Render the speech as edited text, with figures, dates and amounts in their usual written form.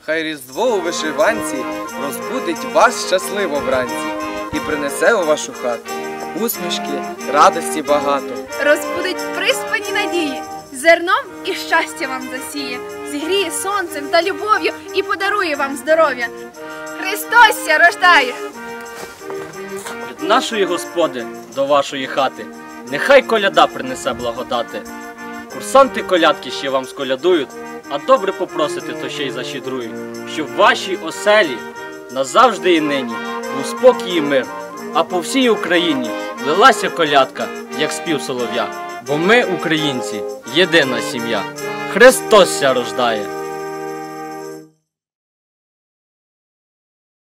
Хай Різдво у вишиванці розбудить вас щасливо вранці і принесе у вашу хату усмішки, радості багато. Розбудить приспані надії, зерном і щастя вам засіє, зігріє сонцем та любов'ю і подарує вам здоров'я. Христос ся рождає! Від нашої Господи до вашої хати нехай коляда принесе благодати. Курсанти колядки ще вам сколядують, а добре попросите, то ще й защедрують, щоб в вашій оселі назавжди і нині був спокій і мир, а по всій Україні лилася колядка, як спів солов'я. Бо ми, українці, єдина сім'я. Христос ся рождає!